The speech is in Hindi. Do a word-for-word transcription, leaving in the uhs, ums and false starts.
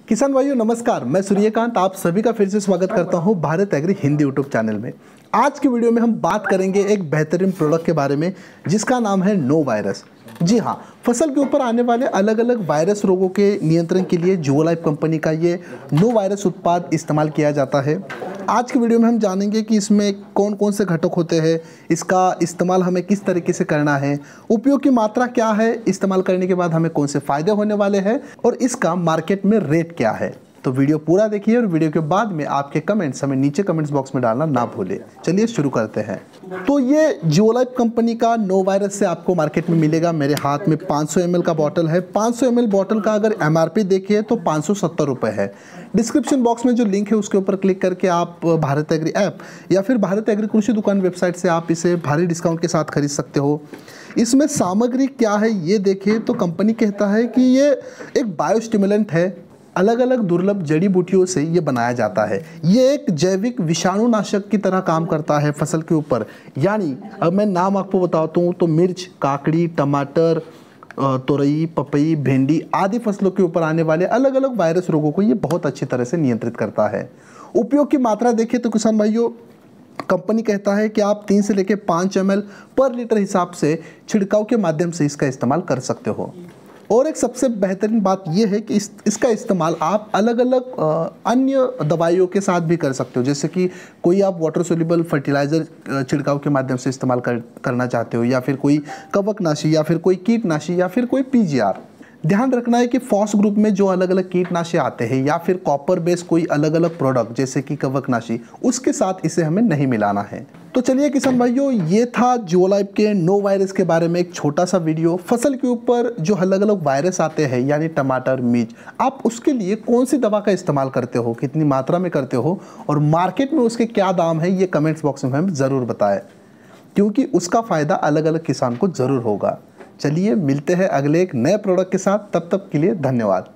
किसान भाइयों नमस्कार, मैं सूर्यकांत आप सभी का फिर से स्वागत करता हूं Bharat agri Hindi YouTube channel में। आज की वीडियो में हम बात करेंगे एक बेहतरीन प्रोडक्ट के बारे में जिसका नाम है नो वायरस। जी हाँ, फसल के ऊपर आने वाले अलग अलग वायरस रोगों के नियंत्रण के लिए जियोलाइफ कंपनी का ये नो वायरस उत्पाद इस्तेमाल किया जाता है। आज की वीडियो में हम जानेंगे कि इसमें कौन कौन से घटक होते हैं, इसका इस्तेमाल हमें किस तरीके से करना है, उपयोग की मात्रा क्या है, इस्तेमाल करने के बाद हमें कौन से फ़ायदे होने वाले हैं और इसका मार्केट में रेट क्या है। तो वीडियो पूरा देखिए और वीडियो के बाद में आपके कमेंट्स हमें नीचे कमेंट्स बॉक्स में डालना ना भूलें। चलिए शुरू करते हैं। तो ये जियोलाइफ कंपनी का नो वायरस से आपको मार्केट में मिलेगा। मेरे हाथ में पाँच सौ एम एल का बॉटल है। पाँच सौ एम एल बॉटल का अगर एम आर पी देखिए तो पाँच सौ सत्तर रुपये है। डिस्क्रिप्शन बॉक्स में जो लिंक है उसके ऊपर क्लिक करके आप भारत एग्री ऐप या फिर भारत एग्री कृषि दुकान वेबसाइट से आप इसे भारी डिस्काउंट के साथ खरीद सकते हो। इसमें सामग्री क्या है ये देखिए तो कंपनी कहता है कि ये एक बायोस्टिमुलेंट है। अलग अलग दुर्लभ जड़ी बूटियों से ये बनाया जाता है। ये एक जैविक विषाणुनाशक की तरह काम करता है फसल के ऊपर। यानी अब मैं नाम आपको बताता हूँ तो मिर्च, काकड़ी, टमाटर, तोरई, पपई, भिंडी आदि फसलों के ऊपर आने वाले अलग अलग वायरस रोगों को ये बहुत अच्छी तरह से नियंत्रित करता है। उपयोग की मात्रा देखिए तो किसान भाइयों, कंपनी कहता है कि आप तीन से लेकर पाँच एम एल पर लीटर हिसाब से छिड़काव के माध्यम से इसका इस्तेमाल कर सकते हो। और एक सबसे बेहतरीन बात यह है कि इस इसका इस्तेमाल आप अलग अलग अन्य दवाइयों के साथ भी कर सकते हो। जैसे कि कोई आप वाटर सोल्यूबल फर्टिलाइज़र छिड़काव के माध्यम से इस्तेमाल कर करना चाहते हो, या फिर कोई कवकनाशी, या फिर कोई कीटनाशी, या फिर कोई पी जी आर। ध्यान रखना है कि फॉस ग्रुप में जो अलग अलग कीटनाशी आते हैं या फिर कॉपर बेस कोई अलग अलग प्रोडक्ट जैसे कि कवकनाशी, उसके साथ इसे हमें नहीं मिलाना है। तो चलिए किसान भाइयों, ये था जियोलाइफ के नो वायरस के बारे में एक छोटा सा वीडियो। फसल के ऊपर जो अलग अलग वायरस आते हैं यानी टमाटर, मिर्च, आप उसके लिए कौन सी दवा का इस्तेमाल करते हो, कितनी मात्रा में करते हो और मार्केट में उसके क्या दाम है, ये कमेंट्स बॉक्स में हमें ज़रूर बताएं, क्योंकि उसका फ़ायदा अलग अलग किसान को ज़रूर होगा। चलिए मिलते हैं अगले एक नए प्रोडक्ट के साथ, तब तक के लिए धन्यवाद।